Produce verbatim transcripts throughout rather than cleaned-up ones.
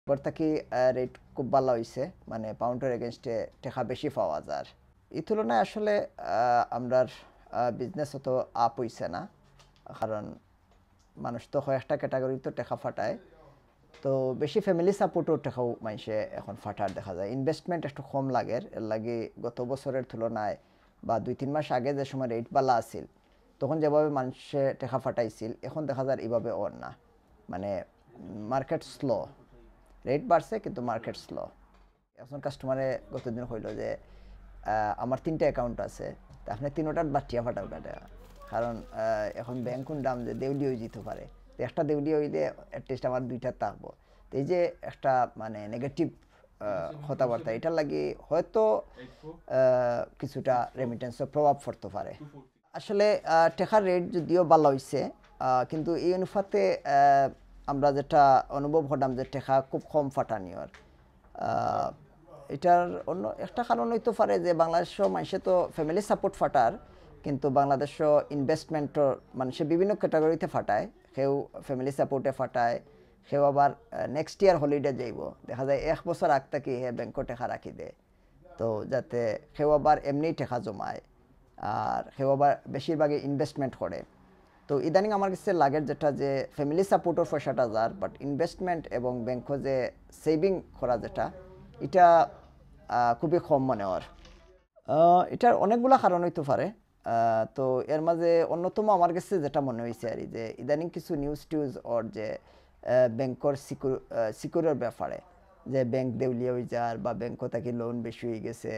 বর্তমানে রেট খুব ভালো হইছে, মানে পাউন্ডের এগেইনস্টে টাকা বেশি পাওয়া যায়। এই তুলনায় আসলে আমরার বিজনেস অত আপ হইছে না, কারণ মানুষ তো কয়েকটা ক্যাটাগরিতে টাকা ফাটায়। তো বেশি ফ্যামিলি সাপোর্টও টাকাও মানুষে এখন ফাটার দেখা যায়। ইনভেস্টমেন্ট একটু কম লাগে, এর লাগে গত বছরের তুলনায় বা দুই তিন মাস আগে যে সময় রেট বালা আছিল তখন যেভাবে মানুষে টাকা ফাটাইছিল, এখন দেখা যায় এইভাবে ওর না, মানে মার্কেট স্লো, রেট বাড়ছে কিন্তু মার্কেট স্লো। এখন কাস্টমারে গতদিন হইল যে আমার তিনটা অ্যাকাউন্ট আছে, তা আপনি তিনোটার বাটিয়া ফাটাও কাটা, কারণ এখন ব্যাংকুন দাম যে দেউলি হয়ে যেতে পারে, তো একটা দেউলি হইলে অ্যাটলিস্ট আমার দুইটা থাকবো। তো এই যে একটা মানে নেগেটিভ কথাবার্তা, এটার লাগে হয়তো কিছুটা রেমিটেন্সের প্রভাব পড়তে পারে। আসলে টাকার রেট যদিও ভালো হয়েছে, কিন্তু এই অনুপাতে আমরা যেটা অনুভব করলাম যে টাকা খুব কম ফাটানিওর। এটার অন্য একটা কারণ হইতে পারে যে বাংলাদেশও মানুষে তো ফ্যামিলি সাপোর্ট ফাটার, কিন্তু বাংলাদেশও ইনভেস্টমেন্টর মানুষে বিভিন্ন ক্যাটাগরিতে ফাটায়। কেউ ফ্যামিলি সাপোর্টে ফাটায়, কেউ আবার নেক্সট ইয়ার হলিডে যাইব, দেখা যায় এক বছর আগ থাকি হে ব্যাংকও টাকা রাখি দেয়, তো যাতে কেউ আবার এমনি টাকা জমায়, আর কেউ আবার বেশিরভাগই ইনভেস্টমেন্ট করে। তো ইদানিং আমার কাছে লাগে যেটা যে ফ্যামিলি সাপোর্টের পয়সাটা যার, বাট ইনভেস্টমেন্ট এবং ব্যাংকে যে সেভিং করা যেটা, এটা খুবই কম মনে হয়। এটার অনেকগুলো কারণ হইতে পারে, তো এর মাঝে অন্যতম আমার কাছে যেটা মনে হয়েছে আর যে ইদানিং কিছু নিউজ টিউজ ওর যে ব্যাংকর সিকিউর সিকিউরের ব্যাপারে, যে ব্যাংক দেউলিয়া হয়ে যার বা ব্যাংক থেকে লোন বেশি হয়ে গেছে,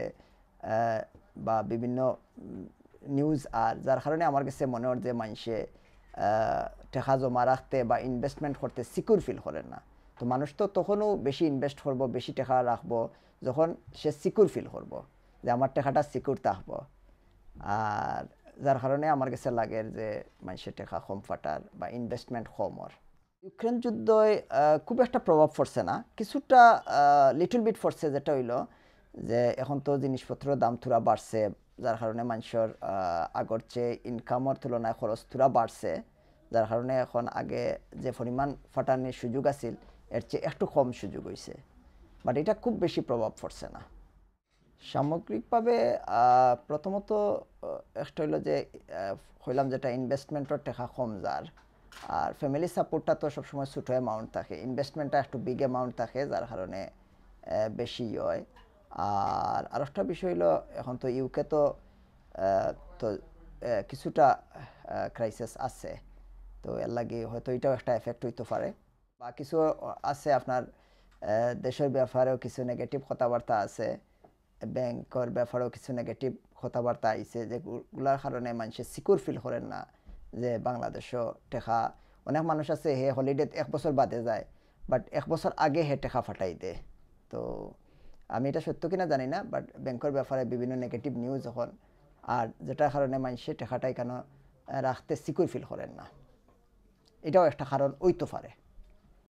বা বিভিন্ন নিউজ, আর যার কারণে আমার কাছে মনে হয় যে মানুষে টাকা জমা রাখতে বা ইনভেস্টমেন্ট করতে সিকিউর ফিল করে না। তো মানুষ তো তখনও বেশি ইনভেস্ট করবো, বেশি টাকা রাখবো যখন সে সিকিউর ফিল করবো যে আমার টাকাটা সিকিউর থাকবো। আর যার কারণে আমার কাছে লাগে যে মানুষের টাকা কম ফাটার বা ইনভেস্টমেন্ট কমর। ইউক্রেন যুদ্ধে খুব একটা প্রভাব পড়ছে না, কিছুটা লিটল বিট পড়ছে, যেটা হইল যে এখন তো জিনিসপত্রের দাম থোড়া বাড়ছে, যার কারণে মানুষের আগর চেয়ে ইনকামের তুলনায় খরচ থোড়া বাড়ছে, যার কারণে এখন আগে যে পরিমাণ ফাটানোর সুযোগ আছিল এর চেয়ে একটু কম সুযোগ হয়েছে, বাট এটা খুব বেশি প্রভাব পড়ছে না। সামগ্রিকভাবে প্রথমত একটা হইল যে হইলাম যেটা ইনভেস্টমেন্টের টাকা কম যার, আর ফ্যামিলি সাপোর্টটা তো সবসময় ছোটো অ্যামাউন্ট থাকে, ইনভেস্টমেন্টটা একটু বিগ অ্যামাউন্ট থাকে, যার কারণে বেশি হয়। আর আরেকটা বিষয় হলো এখন তো ইউকে তো তো কিছুটা ক্রাইসিস আছে, তো এর লাগে হয়তো এটাও একটা এফেক্ট হইতে পারে, বা কিছু আছে আপনার দেশের ব্যাপারেও কিছু নেগেটিভ কথাবার্তা আছে, ব্যাংকের ব্যাপারেও কিছু নেগেটিভ কথাবার্তা আইছে, যেগুলোর কারণে মানুষ সিকিউর ফিল করেন না যে বাংলাদেশও টাকা, অনেক মানুষ আছে হে হলিডে এক বছর বাদে যায়, বাট এক বছর আগে হে টাকা ফাটাই দেয়। তো আমি এটা সত্য কিনা জানি না, বাট ব্যাংকের ব্যাপারে বিভিন্ন নেগেটিভ নিউজ এখন, আর যেটার কারণে মানুষে টাকাটা কেন রাখতে সিকিউর ফিল করেন না, এটাও একটা কারণ হইতে পারে।